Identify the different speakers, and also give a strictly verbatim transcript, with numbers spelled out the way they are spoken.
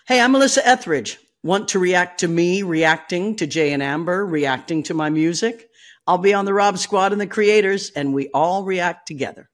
Speaker 1: Hey, I'm Melissa Etheridge. Want to react to me reacting to Jay and Amber, reacting to my music? I'll be on the Rob Squad and the Creators, and we all react together.